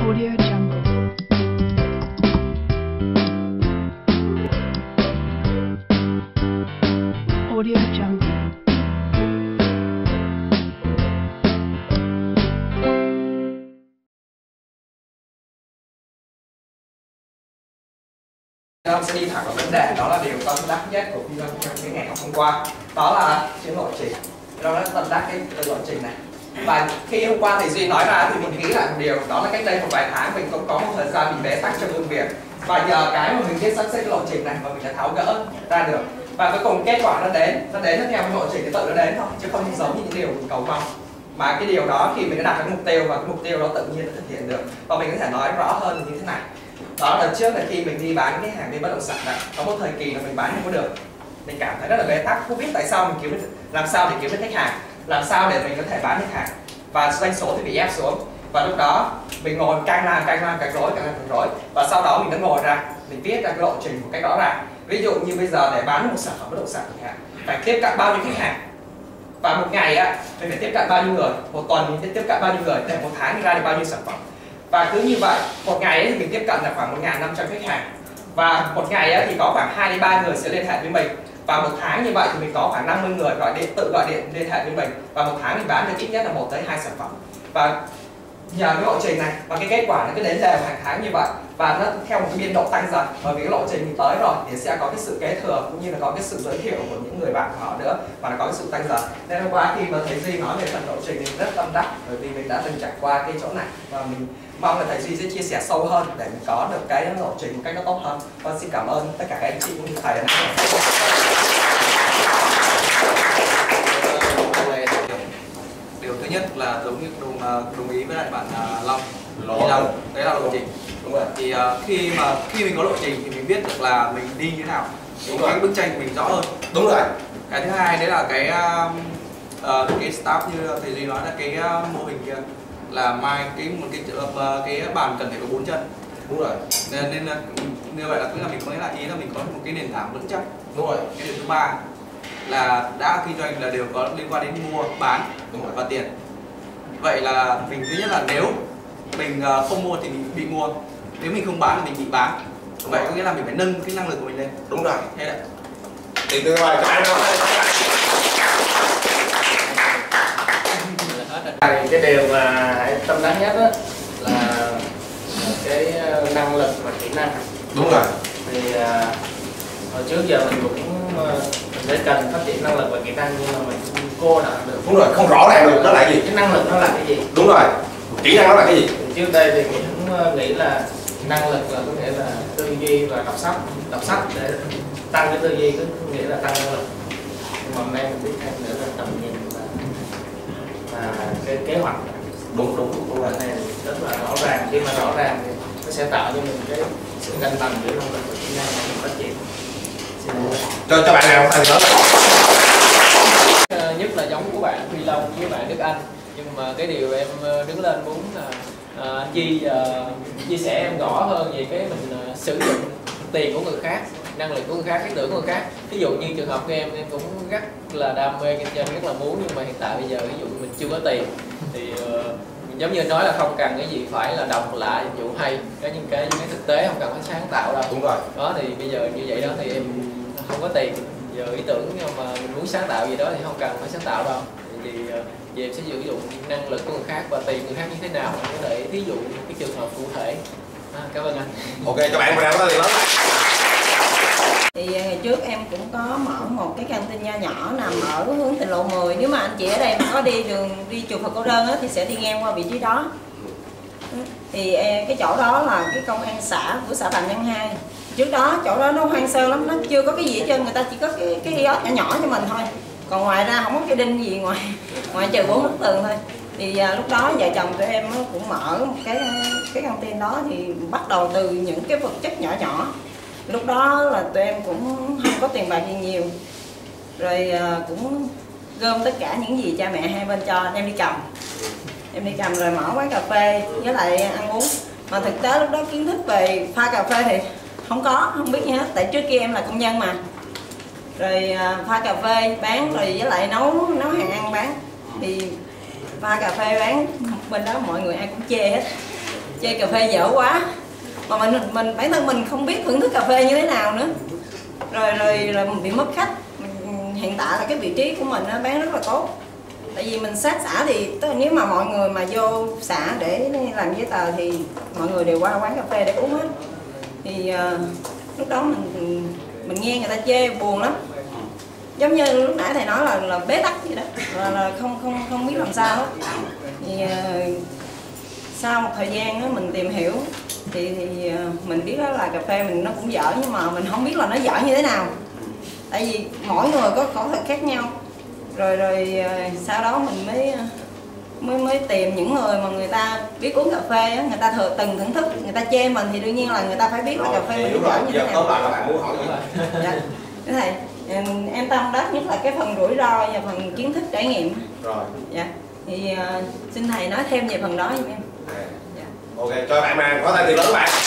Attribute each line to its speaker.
Speaker 1: Audio Jungle. Audio Jungle.
Speaker 2: Ông sẽ đi thẳng vào vấn đề, đó là điều tâm đắc nhất của phi long trong cái ngày hôm qua, đó là cái lộ trình. Đó là tâm đắc cái lộ trình này. Và khi hôm qua thầy Duy nói ra thì mình nghĩ lại một điều, đó là cách đây một vài tháng mình cũng có một thời gian mình bế tắc trong công việc, và nhờ cái mà mình biết sắp xếp cái lộ trình này mà mình đã tháo gỡ ra được, và cuối cùng kết quả nó đến theo cái lộ trình, cái tự nó đến thôi, chứ không giống như những điều mình cầu mong. Mà cái điều đó khi mình đã đặt cái mục tiêu và cái mục tiêu đó tự nhiên nó thực hiện được. Và mình có thể nói rõ hơn như thế này. Đó là trước là khi mình đi bán cái hàng đi bất động sản này, có một thời kỳ là mình bán không có được, mình cảm thấy rất là bế tắc, không biết tại sao mình kiếm được, làm sao để kiếm được khách hàng, làm sao để mình có thể bán được hàng, và doanh số thì bị ép xuống. Và lúc đó mình ngồi càng rối, và sau đó mình đã ngồi ra, mình viết ra cái lộ trình một cách rõ ràng. Ví dụ như bây giờ để bán một sản phẩm bất động sản chẳng hạn, phải tiếp cận bao nhiêu khách hàng, và một ngày á mình phải tiếp cận bao nhiêu người, một tuần mình tiếp cận bao nhiêu người, để một tháng mình ra được bao nhiêu sản phẩm. Và cứ như vậy, một ngày ấy thì mình tiếp cận là khoảng 1.500 khách hàng. Và một ngày ấy thì có khoảng 2 đến 3 người sẽ liên hệ với mình. Và một tháng như vậy thì mình có khoảng 50 người tự gọi điện liên hệ với mình. Và một tháng mình bán được ít nhất là 1 tới 2 sản phẩm. Và nhờ cái lộ trình này và cái kết quả nó cứ đến đều hàng tháng như vậy, và nó theo một cái biên độ tăng dần, bởi vì cái lộ trình mình tới rồi thì sẽ có cái sự kế thừa, cũng như là có cái sự giới thiệu của những người bạn của họ nữa, và nó có cái sự tăng dần. Nên hôm qua khi mà thầy Duy nói về phần lộ trình thì rất tâm đắc, bởi vì mình đã từng trải qua cái chỗ này, và mình mong là thầy Duy sẽ chia sẻ sâu hơn để mình có được cái lộ trình một cách nó tốt hơn. Và xin cảm ơn tất cả các anh chị cũng như thầy đã
Speaker 3: Điều thứ nhất là đồng ý với lại bạn Long, đấy là lộ trình.
Speaker 2: Đúng rồi.
Speaker 3: Thì khi mình có lộ trình thì mình biết được là mình đi như thế nào, cái bức tranh của mình rõ hơn.
Speaker 2: Đúng rồi.
Speaker 3: Cái thứ hai đấy là cái staff như thầy Duy nói, là cái mô hình kia là cái bàn cần phải có 4 chân.
Speaker 2: Đúng rồi.
Speaker 3: Nên là như vậy là tức là mình có nghĩa là ý là mình có một cái nền tảng vững chắc.
Speaker 2: Đúng rồi.
Speaker 3: Cái điều thứ ba là đã kinh doanh là đều có liên quan đến mua bán và tiền. Vậy là mình thứ nhất là nếu mình không mua thì mình bị mua, nếu mình không bán thì mình bị bán. Vậy có nghĩa là mình phải nâng cái năng lực của mình lên.
Speaker 2: Đúng rồi.
Speaker 3: Thế đấy.
Speaker 2: Thì từ ngoài các
Speaker 4: bạn cái điều mà hãy tâm đắc nhất đó là cái năng lực và kỹ năng.
Speaker 2: Đúng rồi.
Speaker 4: Thì hồi trước giờ mình cũng để cần phát triển năng lực và kỹ năng, nhưng mà mình không cô đọng được.
Speaker 2: Đúng rồi, không rõ ràng được nó là gì,
Speaker 4: cái năng lực nó là cái gì.
Speaker 2: Đúng rồi, kỹ năng nó là cái gì.
Speaker 4: Thì trước đây thì mình cũng nghĩ là năng lực là có thể là tư duy và đọc sách để tăng cái tư duy, có nghĩa là tăng năng lực. Nhưng mà hôm nay mình biết thêm nữa là tầm nhìn và cái kế hoạch.
Speaker 2: Đúng
Speaker 4: Cái này rất là rõ ràng. Khi mà rõ ràng thì nó sẽ tạo cho mình cái sự cân bằng giữa năng lực và kỹ năng để mình phát triển.
Speaker 2: Cho bạn nào thầy nói.
Speaker 5: Nhất là giống của bạn Phi Long với bạn Đức Anh, nhưng mà cái điều em đứng lên muốn là anh Chi chia sẻ em rõ hơn về cái mình sử dụng tiền của người khác, năng lực của người khác, ý tưởng của người khác. Ví dụ như trường hợp của em cũng rất là đam mê kinh doanh, rất là muốn, nhưng mà hiện tại bây giờ ví dụ mình chưa có tiền thì giống như nói là không cần cái gì phải là độc lạ dịch vụ hay, những cái thực tế không cần phải sáng tạo đâu.
Speaker 2: Đúng rồi.
Speaker 5: Đó thì bây giờ như vậy đó thì em không có tiền, giờ ý tưởng nhưng mà mình muốn sáng tạo gì đó thì không cần phải sáng tạo đâu. Thì về em sẽ sử dụng năng lực của người khác và tiền người khác như thế nào để thí dụ cái trường hợp cụ thể. Cảm ơn anh.
Speaker 2: Ok, cho bạn nào có tiền lớn.
Speaker 6: Thì ngày trước em cũng có mở một cái căng tin nho nhỏ nằm ở hướng Tỉnh Lộ 10. Nếu mà anh chị ở đây mà có đi chùa Phật Cô Đơn á, thì sẽ đi ngang qua vị trí đó. Thì cái chỗ đó là cái công an xã của xã Phạm Nhân 2. Trước đó chỗ đó nó hoang sơ lắm, nó chưa có cái gì hết trơn, người ta chỉ có cái kiosk nhỏ nhỏ cho mình thôi. Còn ngoài ra không có cái đinh gì ngoài trừ 4 bức tường thôi. Thì lúc đó vợ chồng tụi em cũng mở một cái căng tin đó, thì bắt đầu từ những cái vật chất nhỏ nhỏ. Lúc đó là tụi em cũng không có tiền bạc gì nhiều, rồi cũng gom tất cả những gì cha mẹ hai bên cho em đi cầm rồi mở quán cà phê với lại ăn uống. Mà thực tế lúc đó kiến thức về pha cà phê thì không biết gì hết, tại trước kia em là công nhân mà. Rồi pha cà phê bán, rồi với lại nấu hàng ăn bán. Thì pha cà phê bán bên đó mọi người ai cũng chê hết. chê cà phê dở quá, mà mình bản thân mình không biết thưởng thức cà phê như thế nào nữa, rồi mình bị mất khách. Hiện tại là cái vị trí của mình nó bán rất là tốt, tại vì mình sát xã thì nếu mà mọi người mà vô xã để làm giấy tờ thì mọi người đều qua quán cà phê để uống hết. Thì lúc đó mình nghe người ta chê buồn lắm, giống như lúc nãy thầy nói là bế tắc vậy đó, là không biết làm sao hết. Thì sau một thời gian đó mình tìm hiểu thì mình biết đó là cà phê mình nó cũng dở, nhưng mà mình không biết là nó dở như thế nào, tại vì mỗi người có khẩu thuật khác nhau. Rồi sau đó mình mới tìm những người mà người ta biết uống cà phê á, người ta từng thưởng thức, người ta chê mình thì đương nhiên là người ta phải biết là cà phê mình dở như thế nào.
Speaker 7: Các bạn muốn hỏi gì?
Speaker 6: Dạ. Thế thầy, em tâm đắc nhất là cái phần rủi ro và phần kiến thức trải nghiệm.
Speaker 7: Rồi.
Speaker 6: Dạ. Thì xin thầy nói thêm về phần đó giùm em.
Speaker 7: Ok, cho bạn màn có tay tiền lớn các bạn.